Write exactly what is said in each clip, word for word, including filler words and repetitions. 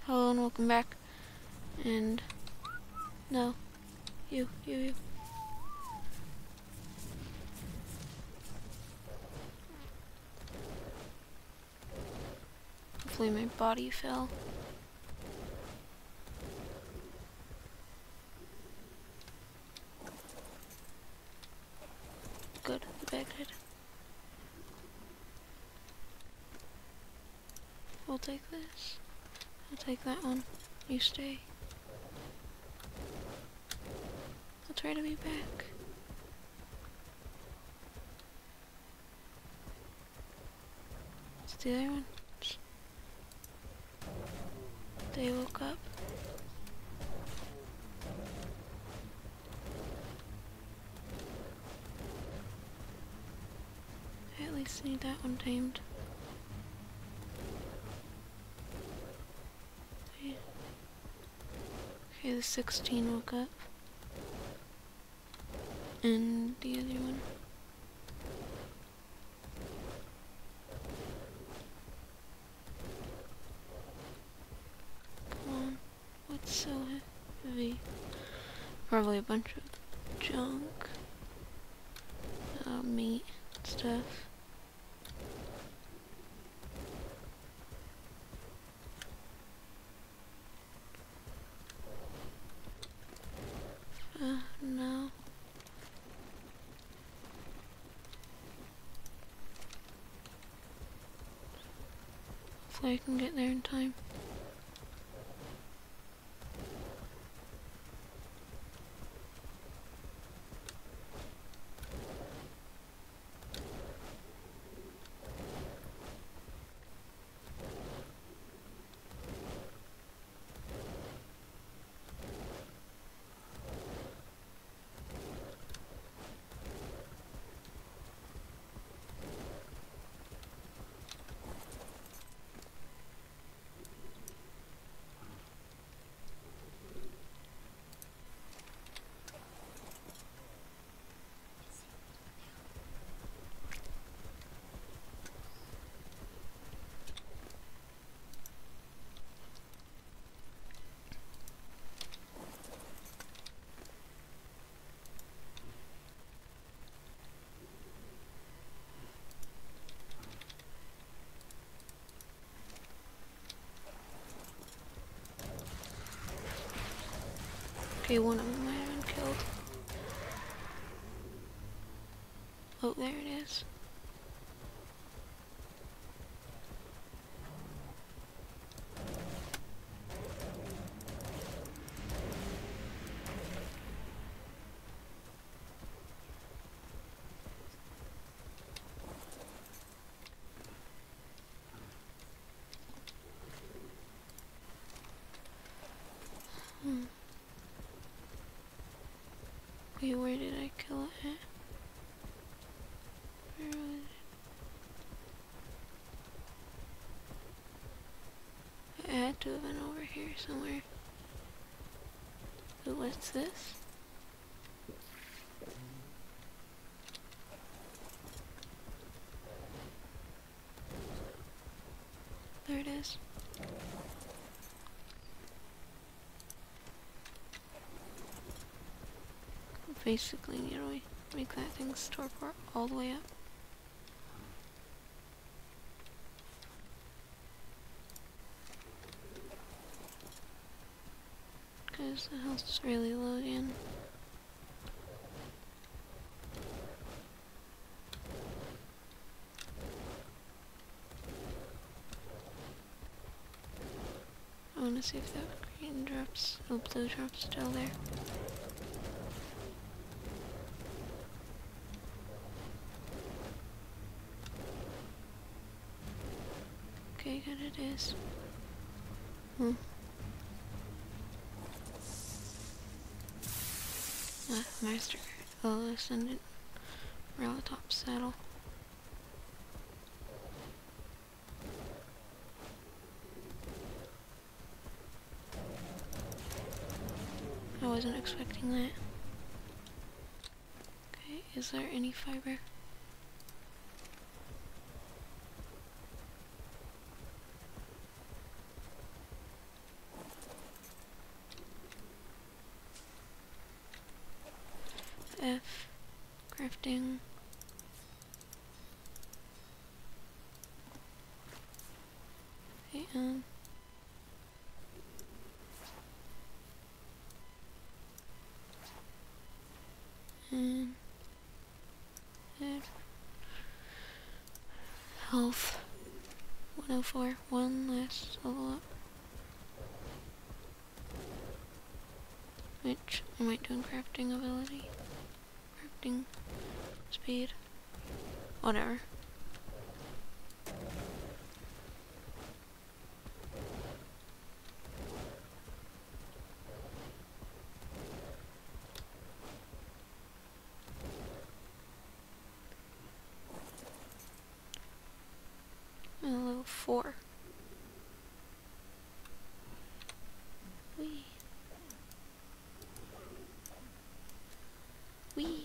Hello and welcome back. And no, you, you, you. Hopefully my body fell. Good, the bag did. We'll take this. I'll take that one. You stay. I'll try to be back. What's the other one? They woke up. I at least need that one tamed. Okay, the sixteen woke up. And the other one. Come on. What's so heavy? Probably a bunch of junk. Uh, meat stuff. Uh, no. Hopefully I can get there in time. Okay, one of them might have been killed. Oh, there it is. Hmm. Okay, where did I kill it at? Where was it? It had to have been over here somewhere. But what's this? There it is. Basically need to make that thing store port all the way up. Because the house is really low again. I want to see if that green drops, oh blue drops still there. Okay, good it is. Hmm. Ah, master. Oh, ascendant. We're on the top saddle. I wasn't expecting that. Okay, is there any fiber? crafting. Okay, um. And head. Health. one oh four. One last level up. Which I might do in crafting ability. Crafting speed. Whatever. And level four. Wee. Wee.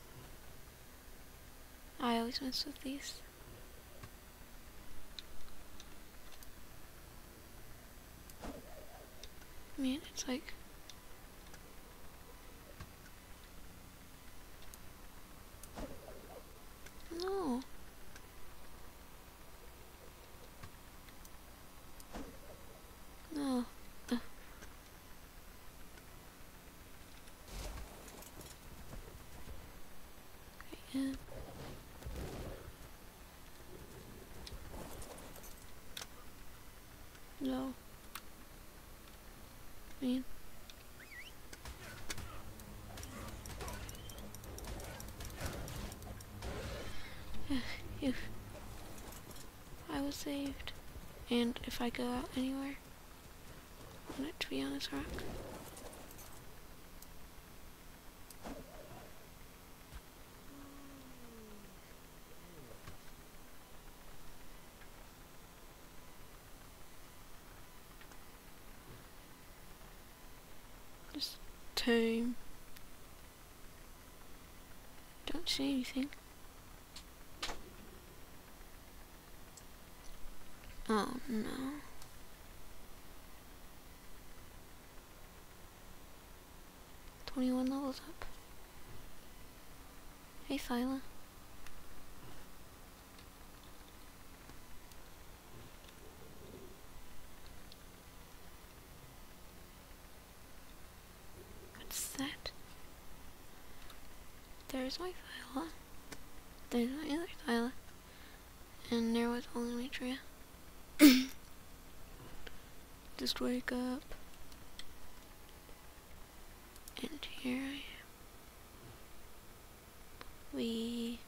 I always mess with these. I mean, it's like... No. No. Uh. Okay, yeah. No. I mean... If I was saved, and if I go out anywhere, I want it to be on this rock. Just tame. Don't see anything. Oh no. twenty-one levels up. Hey Thyla. What's that? There's my Thyla. There's my other Thyla. And there was only Matria. Just wake up. And here I am. We...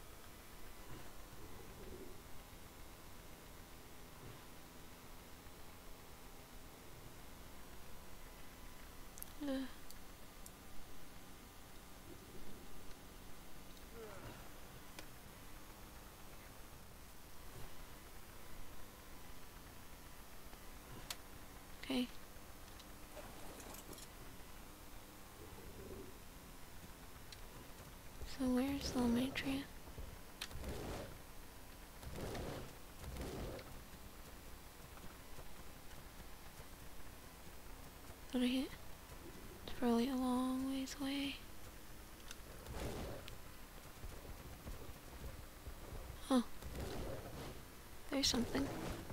Uh. Okay. So where's the Matria? What I hit? It's probably a long ways away. Oh. There's something.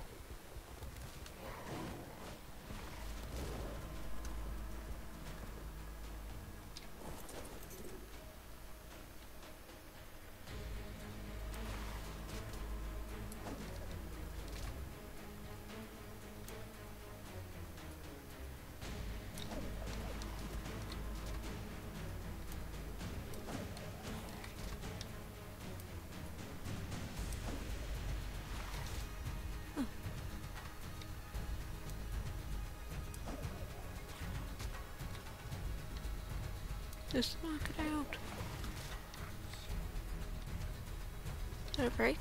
Just knock it out. Did it break?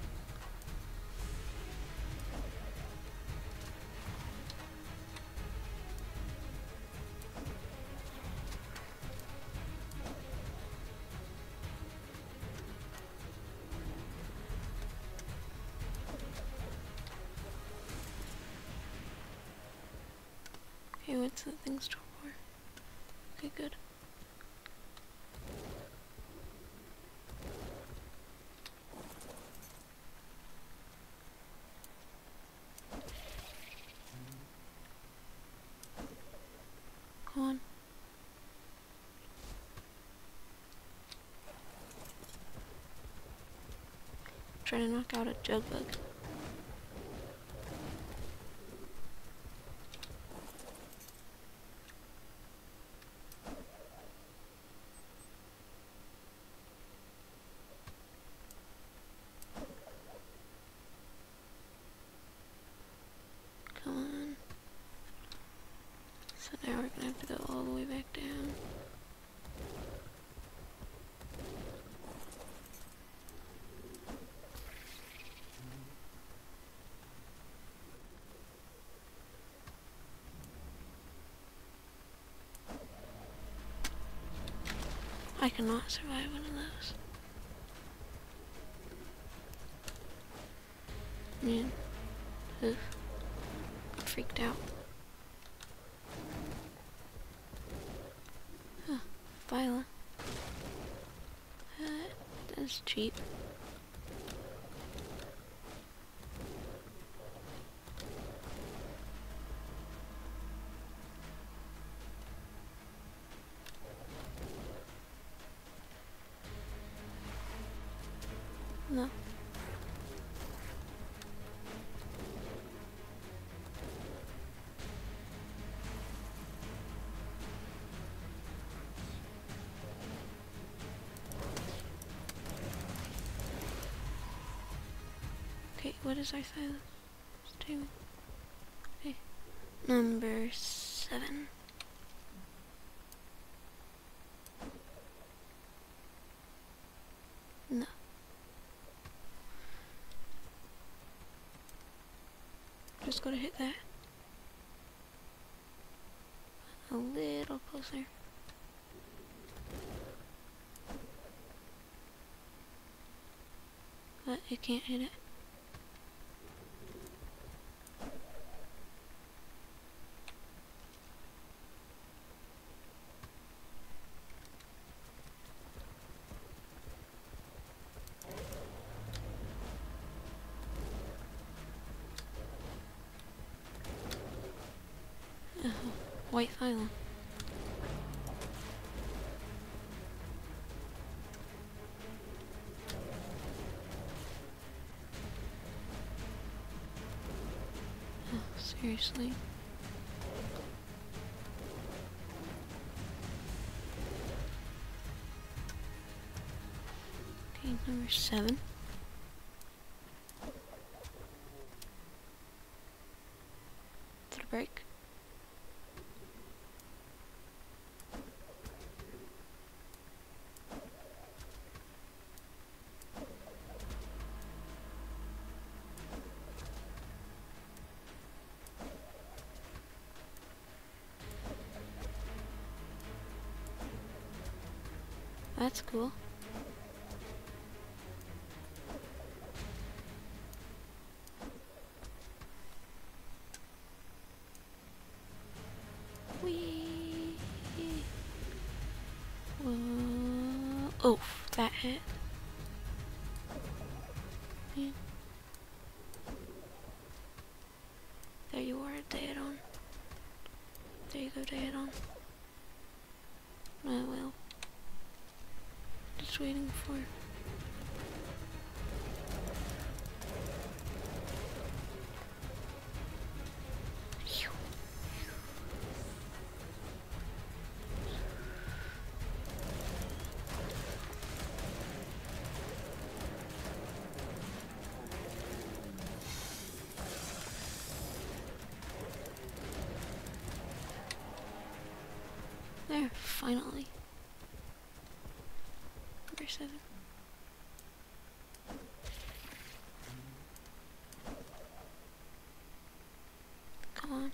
Okay, what's the thing store for? Okay, good. Come on. Try to knock out a jug bug. Come on. So now we're gonna have to go all the way back down. I cannot survive one of those. Man. Oof. I'm freaked out. Huh. Thyla. Uh, that's cheap. No. Okay, what is our silence? Tamed. Okay. Number seven. No. Just gotta hit that. A little closer. But it can't hit it. Oh, white Thyla. Oh, seriously. Okay, number seven. Little break. That's cool. Whee! Whoa. Oh, that hit. Man. There you are, Daedon. There you go, Daedon. Oh well. Just waiting for... There, finally. Number seven. Come on.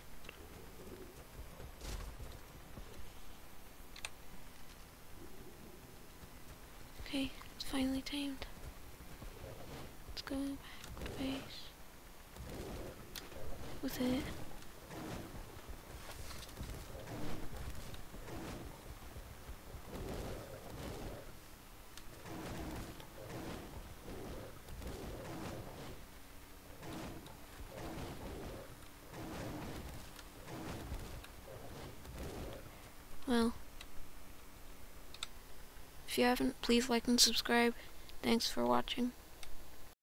Okay, it's finally tamed. Let's go back to base with it. well, if you haven't, please like and subscribe. Thanks for watching.